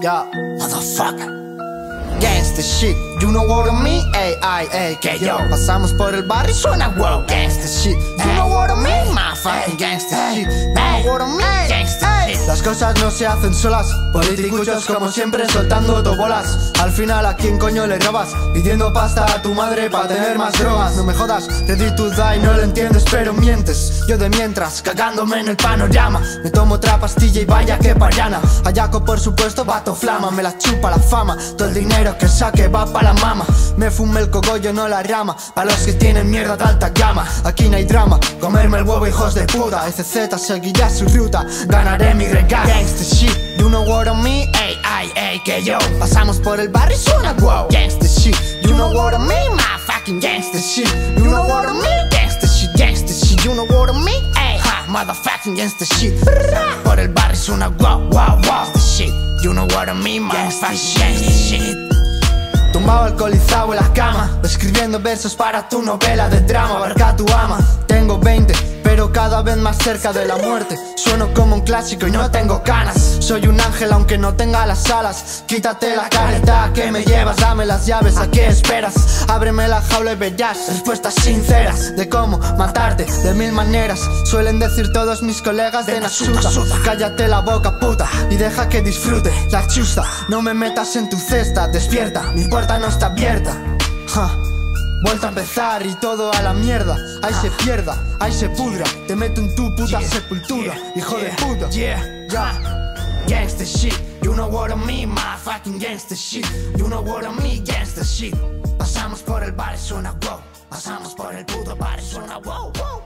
Yeah, motherfucker. Gangsta shit, you know what I mean? Ey, ay, ey, que yo. Pasamos por el barrio y suena wow. Gangsta shit, you know what I mean? Motherfucking gangsta shit, you know what I mean? Gangsta shit. Las cosas no se hacen solas, politicuchos como siempre soltando autobolas. Al final a quién coño le robas, pidiendo pasta a tu madre para tener más drogas. No me jodas, te di tu die, no lo entiendes pero mientes. Yo de mientras, cagándome en el panorama, me tomo otra pastilla y vaya que payana. Ayaco por supuesto, vato flama, me la chupa la fama. Todo el dinero que saque va pa' la mama. Me fumé el cogollo, no la rama. Pa' los que tienen mierda de alta gama. Aquí no hay drama, comerme el huevo hijos de puta. FZ seguirá su ruta, ganaré mi regalo. Gangsta shit, you know what I mean? Ey, ay, ey, que yo. Pasamos por el barrio y suena wow. Gangsta shit, you know what I mean? My fucking gangsta shit, you know what I mean? Gangsta shit, you know what I mean? Ey, ha, motherfucking gangsta shit. Por el barrio suena wow, wow, wow. Gangsta shit, you know what I mean? My fucking gangsta shit. Tumbado alcoholizado en la cama, escribiendo versos para tu novela de drama. Abarca a tu ama, tengo 20, pero cada vez más cerca de la muerte. Sueno como un clásico y no tengo canas. Soy un ángel aunque no tenga las alas. Quítate la careta que me llevas, dame las llaves, ¿a qué esperas? Ábreme la jaula y verás respuestas sinceras de cómo matarte de mil maneras. Suelen decir todos mis colegas de Nasuta, cállate la boca puta y deja que disfrute la chusta. No me metas en tu cesta, despierta, mi puerta no está abierta. Vuelta a empezar y todo a la mierda. Ahí se pierda, ahí se pudra. Te meto en tu puta sepultura, hijo de puta. Gangsta shit, you know what I mean? My fucking gangsta shit, you know what I mean? Gangsta shit. Pasamos por el bar y suena wow. Pasamos por el puto bar y suena wow, wow.